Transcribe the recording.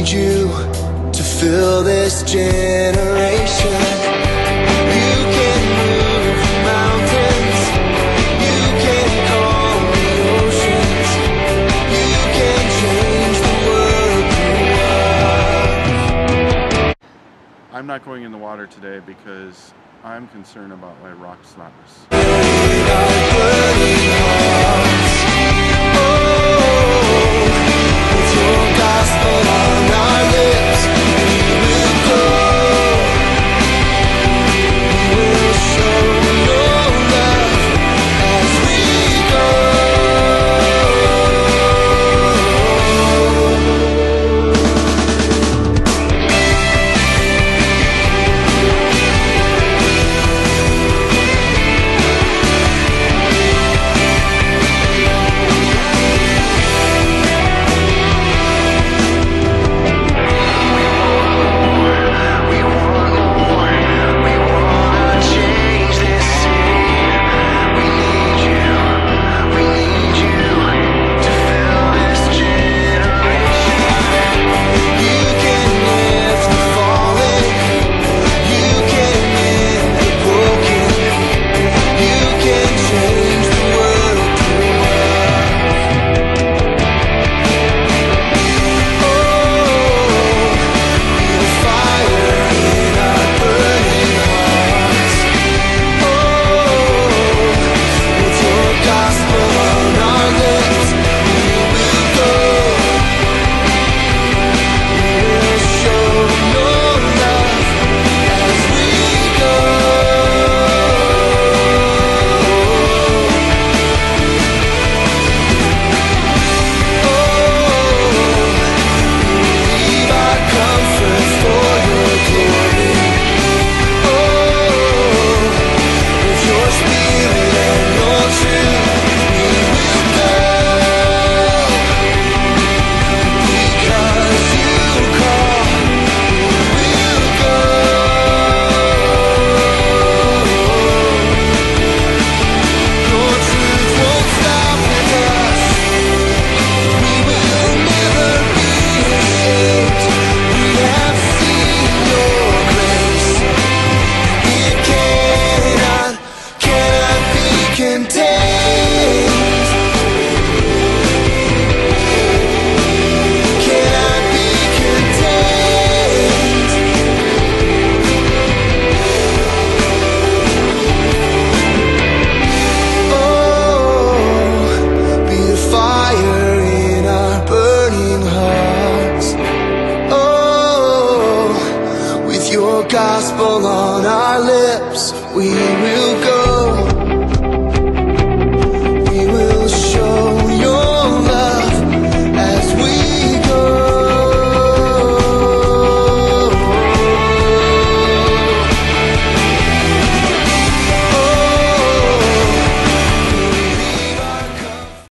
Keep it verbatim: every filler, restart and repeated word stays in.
need you to fill this generation. You can move mountains, you can calm the oceans, you can change the world. I'm not going in the water today because I'm concerned about my rock slappers. Gospel on our lips, we will